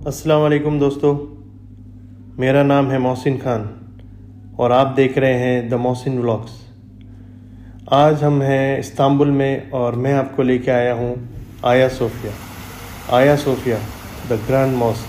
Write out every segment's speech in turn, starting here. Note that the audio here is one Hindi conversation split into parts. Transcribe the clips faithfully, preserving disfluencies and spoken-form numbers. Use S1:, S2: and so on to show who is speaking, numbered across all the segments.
S1: अस्सलाम वालेकुम दोस्तों, मेरा नाम है मोहसिन खान और आप देख रहे हैं द मोहसिन व्लॉग्स। आज हम हैं इस्तांबुल में और मैं आपको लेके आया हूँ आया सोफिया आया Sofia the grand mosque.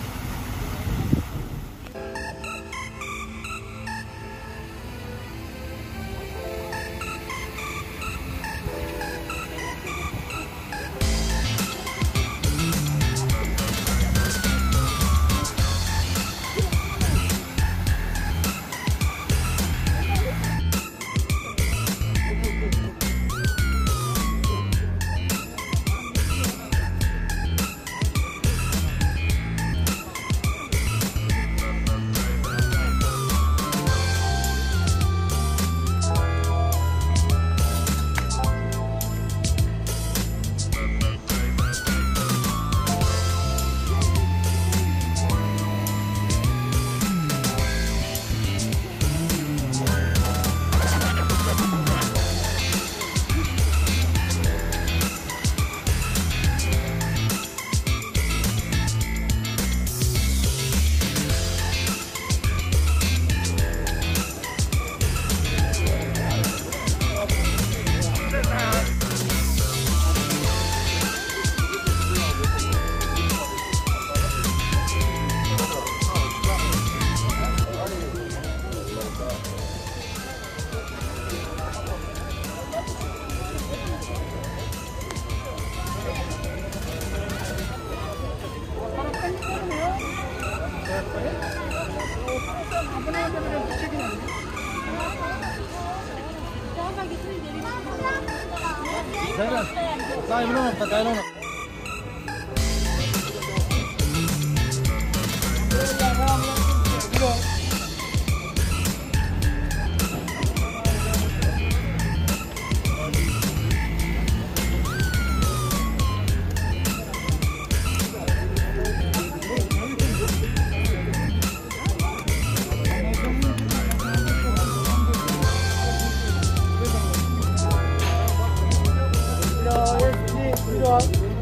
S2: Good.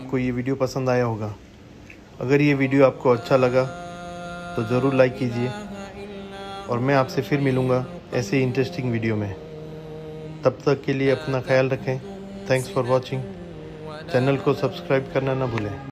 S1: आपको ये वीडियो पसंद आया होगा। अगर ये वीडियो आपको अच्छा लगा तो ज़रूर लाइक कीजिए और मैं आपसे फिर मिलूँगा ऐसे इंटरेस्टिंग वीडियो में। तब तक के लिए अपना ख्याल रखें। Thanks for watching. चैनल को सब्सक्राइब करना ना भूलें।